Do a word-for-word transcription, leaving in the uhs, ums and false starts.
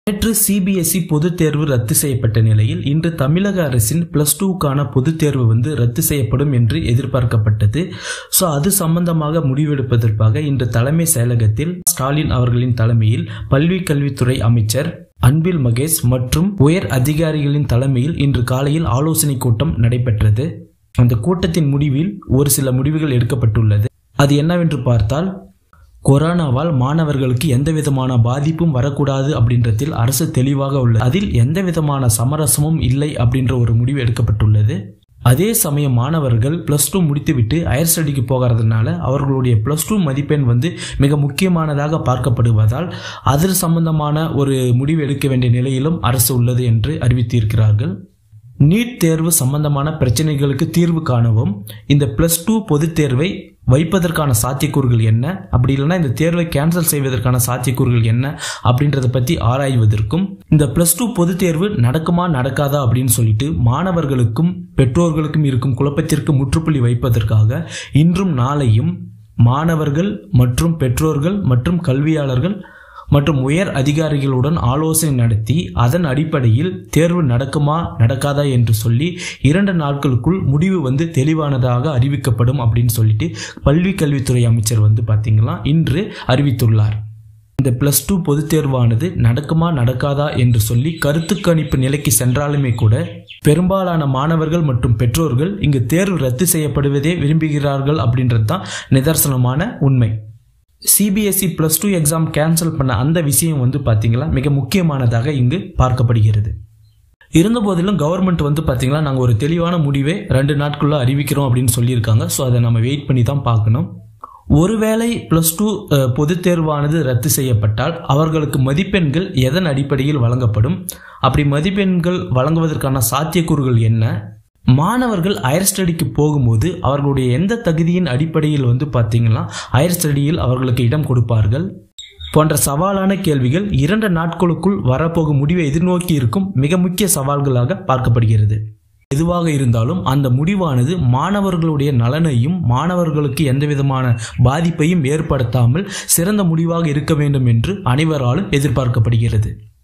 நேற்று சிபிஎஸ்இ பொதுத் தேர்வு ரத்து செய்யப்பட்ட நிலையில் இன்று தமிழக அரசின் பிளஸ் டூக்கான பொதுத் தேர்வு வந்து ரத்து செய்யப்படும் என்று எதிர்பார்க்கப்பட்டது. ஸோ அது சம்பந்தமாக முடிவெடுப்பதற்காக இன்று தலைமை செயலகத்தில் ஸ்டாலின் அவர்களின் தலைமையில் பள்ளி கல்வித்துறை அமைச்சர் அன்பில் மகேஷ் மற்றும் உயர் அதிகாரிகளின் தலைமையில் இன்று காலையில் ஆலோசனை கூட்டம் நடைபெற்றது. அந்த கூட்டத்தின் முடிவில் ஒரு சில முடிவுகள் எடுக்கப்பட்டுள்ளது. அது என்னவென்று பார்த்தால், கொரோனாவால் மாணவர்களுக்கு எந்த விதமான பாதிப்பும் வரக்கூடாது அப்படின்றதில் அரசு தெளிவாக உள்ளது. அதில் எந்த விதமான சமரசமும் இல்லை அப்படின்ற ஒரு முடிவு எடுக்கப்பட்டுள்ளது. அதே சமயம் மாணவர்கள் பிளஸ் டூ முடித்துவிட்டு ஹையர் ஸ்டடிக்கு போகிறதுனால அவர்களுடைய பிளஸ் டூ மதிப்பெண் வந்து மிக முக்கியமானதாக பார்க்கப்படுவதால் அது சம்பந்தமான ஒரு முடிவு எடுக்க வேண்டிய நிலையிலும் அரசு உள்ளது என்று அறிவித்திருக்கிறார்கள். நீட் தேர்வு சம்பந்தமான பிரச்சனைகளுக்கு தீர்வு காணவும் இந்த பிளஸ் டூ பொதுத் தேர்வை வைப்பதற்கான சாத்தியக்கூறுகள் என்ன, அப்படி இல்லைன்னா இந்த தேர்வை கேன்சல் செய்வதற்கான சாத்தியக்கூறுகள் என்ன அப்படின்றத பத்தி ஆராய்வதற்கும், இந்த பிளஸ் டூ பொதுத் தேர்வு நடக்குமா நடக்காதா அப்படின்னு சொல்லிட்டு மாணவர்களுக்கும் பெற்றோர்களுக்கும் இருக்கும் குழப்பத்திற்கு முற்றுப்புள்ளி வைப்பதற்காக இன்றும் நாளையும் மாணவர்கள் மற்றும் பெற்றோர்கள் மற்றும் கல்வியாளர்கள் மற்றும் உயர் அதிகாரிகளுடன் ஆலோசனை நடத்தி அதன் அடிப்படையில் தேர்வு நடக்குமா நடக்காதா என்று சொல்லி இரண்டு நாட்களுக்குள் முடிவு வந்து தெளிவானதாக அறிவிக்கப்படும் அப்படின்னு சொல்லிட்டு பள்ளி கல்வித்துறை அமைச்சர் வந்து பார்த்தீங்கன்னா இன்று அறிவித்துள்ளார். இந்த பிளஸ் டூ பொதுத் தேர்வானது நடக்குமா நடக்காதா என்று சொல்லி கருத்து கணிப்பு நிலைக்கு சென்றாலுமே கூட பெரும்பாலான மாணவர்கள் மற்றும் பெற்றோர்கள் இங்கு தேர்வு ரத்து செய்யப்படுவதே விரும்புகிறார்கள் அப்படின்றது தான் நிதர்சனமான உண்மை. CBSE plus two exam cancel பண்ண அந்த விஷயம் வந்து பார்த்தீங்களா மிக முக்கியமானதாக இங்கு பார்க்கப்படுகிறது. இருந்த போதிலும் கவர்மெண்ட் வந்து பார்த்தீங்களா நாங்கள் ஒரு தெளிவான முடிவை ரெண்டு நாட்குள்ள அறிவிக்கிறோம் அப்படின்னு சொல்லியிருக்காங்க. ஸோ அதை நம்ம வெயிட் பண்ணி தான் பார்க்கணும். ஒருவேளை பிளஸ் டூ பொதுத் தேர்வானது ரத்து செய்யப்பட்டால் அவர்களுக்கு மதிப்பெண்கள் எதன் அடிப்படையில் வழங்கப்படும், அப்படி மதிப்பெண்கள் வழங்குவதற்கான சாத்தியக்கூறுகள் என்ன, மாணவர்கள் ஹையர் ஸ்டடிக்கு போகும்போது அவர்களுடைய எந்த தகுதியின் அடிப்படையில் வந்து பார்த்தீங்கன்னா ஹையர் ஸ்டடியில் அவர்களுக்கு இடம் கொடுப்பார்கள் போன்ற சவாலான கேள்விகள் இரண்டு நாட்களுக்குள் வரப்போகும் முடிவை எதிர்நோக்கி இருக்கும் மிக முக்கிய சவால்களாக பார்க்கப்படுகிறது. எதுவாக இருந்தாலும் அந்த முடிவானது மாணவர்களுடைய நலனையும் மாணவர்களுக்கு எந்த விதமான பாதிப்பையும் ஏற்படுத்தாமல் சிறந்த முடிவாக இருக்க வேண்டும் என்று அனைவராலும் எதிர்பார்க்கப்படுகிறது.